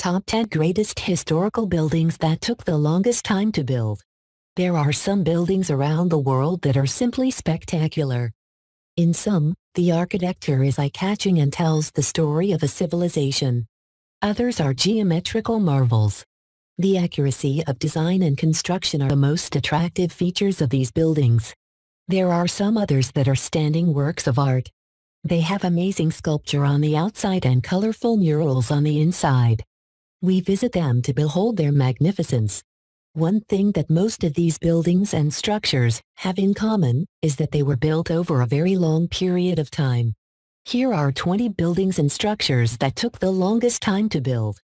Top 10 Greatest Historical Buildings That Took the Longest Time to Build. There are some buildings around the world that are simply spectacular. In some, the architecture is eye-catching and tells the story of a civilization. Others are geometrical marvels. The accuracy of design and construction are the most attractive features of these buildings. There are some others that are standing works of art. They have amazing sculpture on the outside and colorful murals on the inside. We visit them to behold their magnificence. One thing that most of these buildings and structures have in common is that they were built over a very long period of time. Here are 20 buildings and structures that took the longest time to build.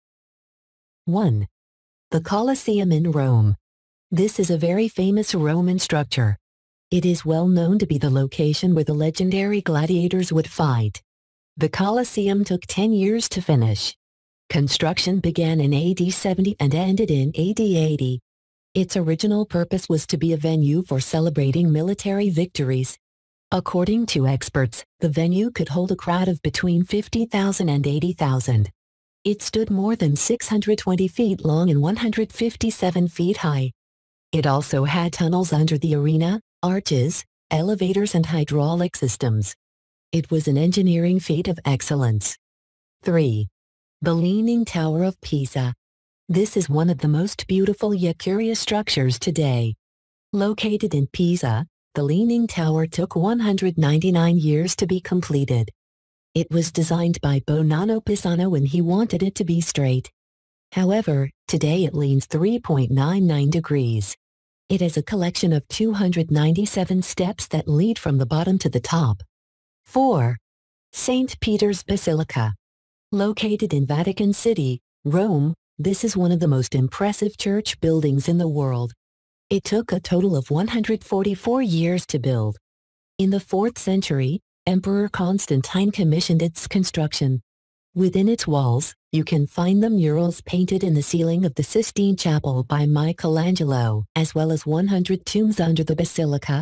1. The Colosseum in Rome. This is a very famous Roman structure. It is well known to be the location where the legendary gladiators would fight. The Colosseum took 10 years to finish. Construction began in AD 70 and ended in AD 80. Its original purpose was to be a venue for celebrating military victories. According to experts, the venue could hold a crowd of between 50,000 and 80,000. It stood more than 620 feet long and 157 feet high. It also had tunnels under the arena, arches, elevators and hydraulic systems. It was an engineering feat of excellence. 3. The Leaning Tower of Pisa. This is one of the most beautiful yet curious structures today. Located in Pisa, the Leaning Tower took 199 years to be completed. It was designed by Bonanno Pisano when he wanted it to be straight. However, today it leans 3.99 degrees. It has a collection of 297 steps that lead from the bottom to the top. 4. St. Peter's Basilica. Located in Vatican City, Rome, this is one of the most impressive church buildings in the world. It took a total of 144 years to build. In the 4th century, Emperor Constantine commissioned its construction. Within its walls, you can find the murals painted in the ceiling of the Sistine Chapel by Michelangelo, as well as 100 tombs under the basilica.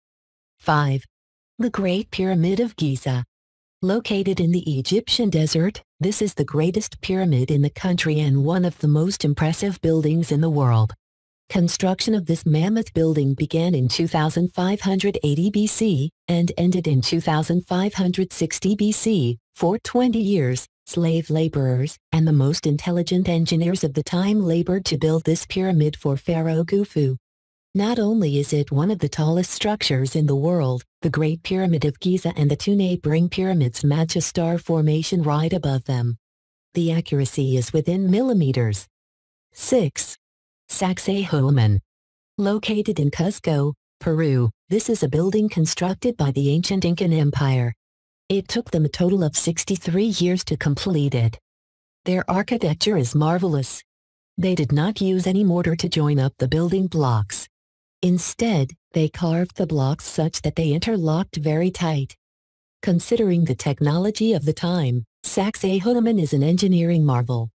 5. The Great Pyramid of Giza. Located in the Egyptian desert, this is the greatest pyramid in the country and one of the most impressive buildings in the world. Construction of this mammoth building began in 2580 BC and ended in 2560 BC. For 20 years, slave laborers and the most intelligent engineers of the time labored to build this pyramid for Pharaoh Khufu. Not only is it one of the tallest structures in the world, the Great Pyramid of Giza and the two neighboring pyramids match a star formation right above them. The accuracy is within millimeters. 6. Sacsayhuaman. Located in Cusco, Peru, this is a building constructed by the ancient Incan Empire. It took them a total of 63 years to complete it. Their architecture is marvelous. They did not use any mortar to join up the building blocks. Instead, they carved the blocks such that they interlocked very tight. Considering the technology of the time, Sacsayhuaman is an engineering marvel.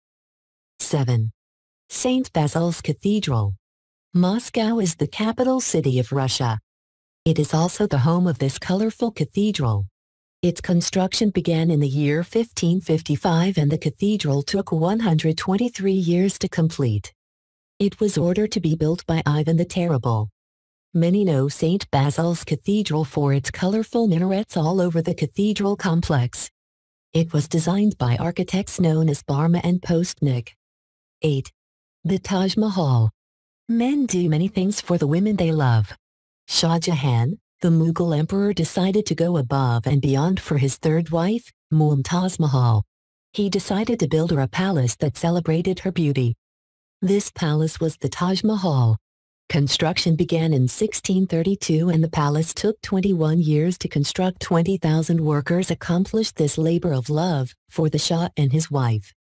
7. St. Basil's Cathedral. Moscow is the capital city of Russia. It is also the home of this colorful cathedral. Its construction began in the year 1555 and the cathedral took 123 years to complete. It was ordered to be built by Ivan the Terrible. Many know St. Basil's Cathedral for its colorful minarets all over the cathedral complex. It was designed by architects known as Barma and Postnik. 8. The Taj Mahal. Men do many things for the women they love. Shah Jahan, the Mughal emperor, decided to go above and beyond for his third wife, Mumtaz Mahal. He decided to build her a palace that celebrated her beauty. This palace was the Taj Mahal. Construction began in 1632 and the palace took 21 years to construct. 20,000 workers accomplished this labor of love for the Shah and his wife.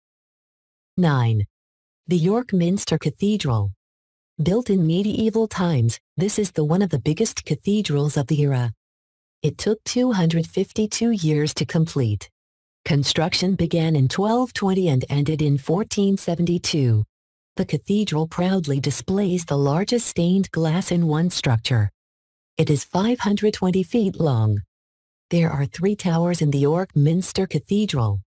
9. The York Minster Cathedral. Built in medieval times, this is one of the biggest cathedrals of the era. It took 252 years to complete. Construction began in 1220 and ended in 1472. The cathedral proudly displays the largest stained glass in one structure. It is 520 feet long. There are 3 towers in the York Minster Cathedral.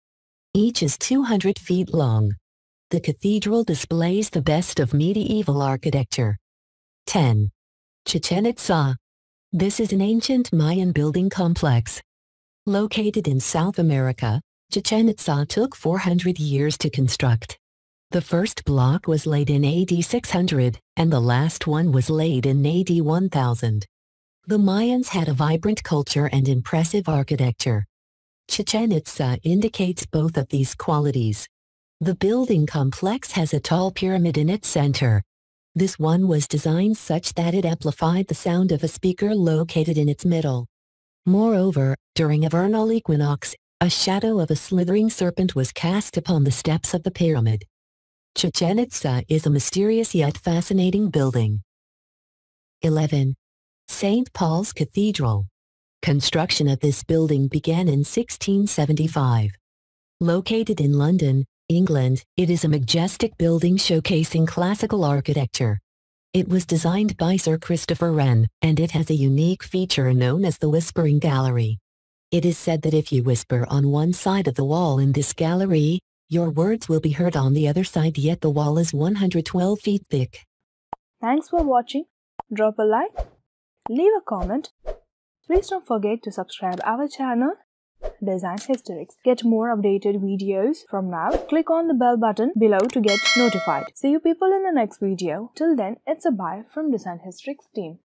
Each is 200 feet long. The cathedral displays the best of medieval architecture. 10. Chichen Itza. This is an ancient Mayan building complex. Located in South America, Chichen Itza took 400 years to construct. The first block was laid in AD 600, and the last one was laid in AD 1000. The Mayans had a vibrant culture and impressive architecture. Chichen Itza indicates both of these qualities. The building complex has a tall pyramid in its center. This one was designed such that it amplified the sound of a speaker located in its middle. Moreover, during a vernal equinox, a shadow of a slithering serpent was cast upon the steps of the pyramid. Chichen Itza is a mysterious yet fascinating building. 11. St. Paul's Cathedral. Construction of this building began in 1675. Located in London, England, it is a majestic building showcasing classical architecture. It was designed by Sir Christopher Wren, and it has a unique feature known as the Whispering Gallery. It is said that if you whisper on one side of the wall in this gallery, your words will be heard on the other side, yet the wall is 112 feet thick. Thanks for watching. Drop a like, leave a comment. Please don't forget to subscribe our channel, designhistorics. Get more updated videos from now. Click on the bell button below to get notified. See you people in the next video. Till then, it's a bye from designhistorics team.